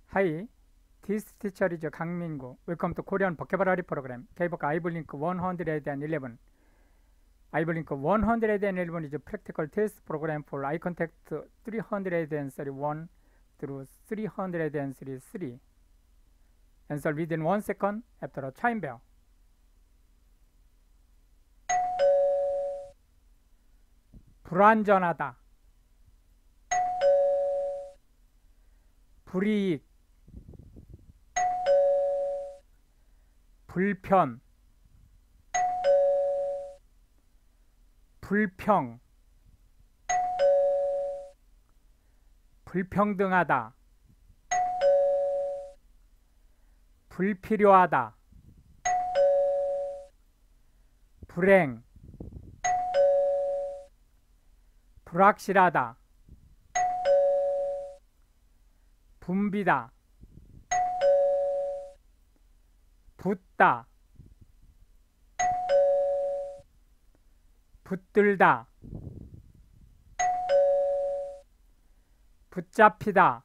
Hi, this teacher is Kang Min-gu. Welcome to Korean vocabulary program. K-book IVLink 111. IVLink 111 is a practical test program for eye contact 331 through 333. Answer within 1 second after a chime bell. 불완전하다, 불이익, 불편, 불평, 불평등하다, 불필요하다, 불행, 불확실하다, 붐비다, 붙다, 붙들다, 붙잡히다,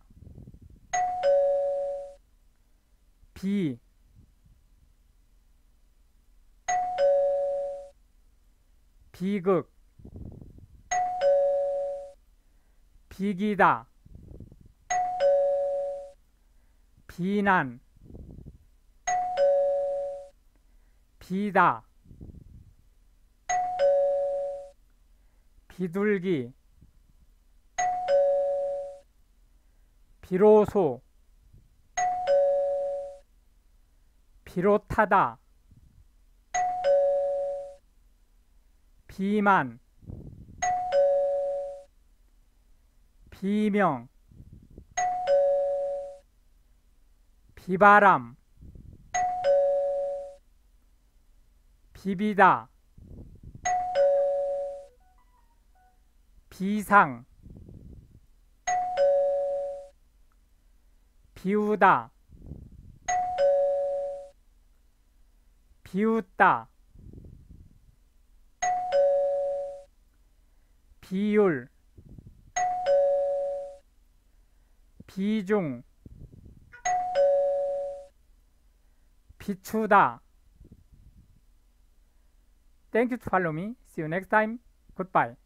비극, 비기다, 비난, 비다, 비둘기, 비로소, 비롯하다, 비만, 비명, 비바람, 비비다, 비상, 비우다, 비웃다, 비율, 비중, 비추다. Thank you to follow me. See you next time. Goodbye.